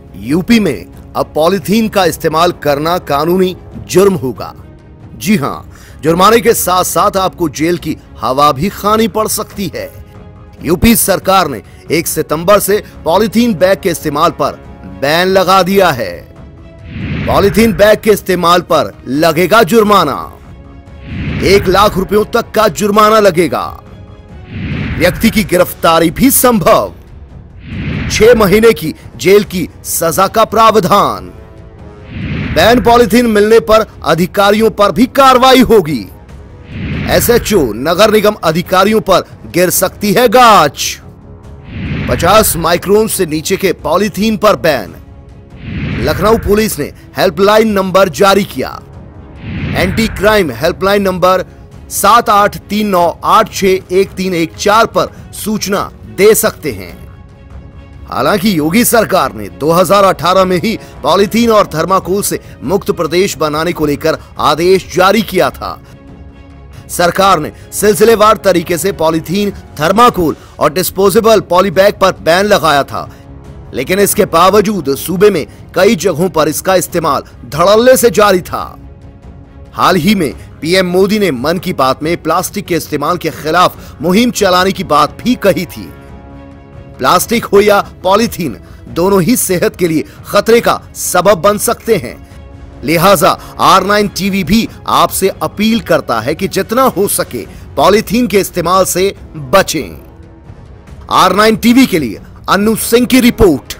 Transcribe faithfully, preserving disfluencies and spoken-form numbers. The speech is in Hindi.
यूपी में अब पॉलीथीन का इस्तेमाल करना कानूनी जुर्म होगा। जी हां, जुर्माने के साथ साथ आपको जेल की हवा भी खानी पड़ सकती है। यूपी सरकार ने एक सितंबर से पॉलीथीन बैग के इस्तेमाल पर बैन लगा दिया है। पॉलीथीन बैग के इस्तेमाल पर लगेगा जुर्माना। एक लाख रुपयों तक का जुर्माना लगेगा। व्यक्ति की गिरफ्तारी भी संभव। छह महीने की जेल की सजा का प्रावधान। बैन पॉलीथीन मिलने पर अधिकारियों पर भी कार्रवाई होगी। एसएचओ नगर निगम अधिकारियों पर गिर सकती है गाज। पचास माइक्रोन से नीचे के पॉलीथीन पर बैन। लखनऊ पुलिस ने हेल्पलाइन नंबर जारी किया। एंटी क्राइम हेल्पलाइन नंबर सात आठ तीन नौ आठ छह एक तीन एक चार पर सूचना दे सकते हैं। हालांकि योगी सरकार ने दो हज़ार अठारह में ही पॉलीथीन और थर्माकोल से मुक्त प्रदेश बनाने को लेकर आदेश जारी किया था। सरकार ने सिलसिलेवार तरीके से पॉलीथीन, थर्माकोल और डिस्पोजेबल पॉलीबैग पर बैन लगाया था, लेकिन इसके बावजूद सूबे में कई जगहों पर इसका इस्तेमाल धड़ल्ले से जारी था। हाल ही में पीएम मोदी ने मन की बात में प्लास्टिक के इस्तेमाल के खिलाफ मुहिम चलाने की बात भी कही थी। प्लास्टिक हो या पॉलीथीन, दोनों ही सेहत के लिए खतरे का सबब बन सकते हैं। लिहाजा आर नाइन टीवी भी आपसे अपील करता है कि जितना हो सके पॉलीथीन के इस्तेमाल से बचें। आर नाइन टीवी के लिए अन्नू सिंह की रिपोर्ट।